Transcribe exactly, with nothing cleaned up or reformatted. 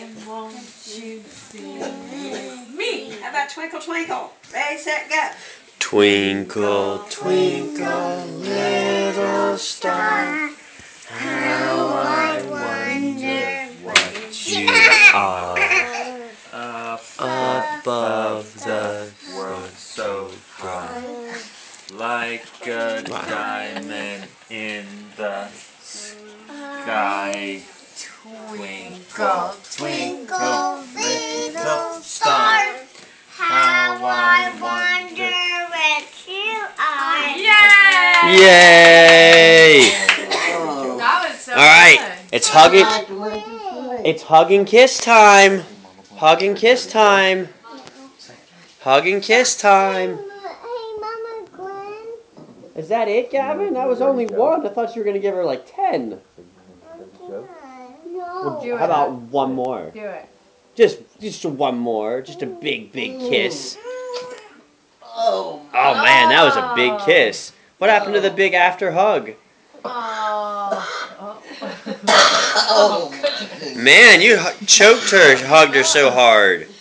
won't you sing with Me. How about Twinkle Twinkle? Ready, set, go. Twinkle, twinkle, little star, how I wonder what you are above the world so bright, like a diamond in the sky. Twinkle, twinkle, little star, how I wonder what you are. Yay! Yay! That was so All right, good. it's hugging. It's hug and kiss time. Hug and kiss time. Hug and kiss time. Hey, Mama Gwen. Is that it, Gavin? That was only one. I thought you were gonna give her like ten. No. Do How it. about one more? Do it. Just, just one more. Just a big, big kiss. Oh. Oh man, that was a big kiss. What happened to the big after hug? Oh. Oh. Man, you hu- choked her, hugged her so hard.